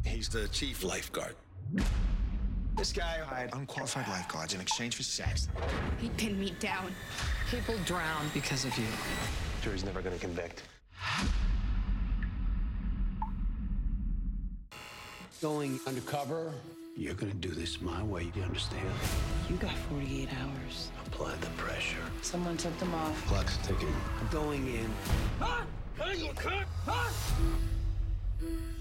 He's the chief lifeguard. This guy hired unqualified lifeguards in exchange for sex. He pinned me down. People drown because of you. Jury's never gonna convict. Going undercover, you're gonna do this my way, you understand? You got 48 hours. Apply the pressure. Someone took them off. Clock's ticking. I'm going in. Hey, you cut!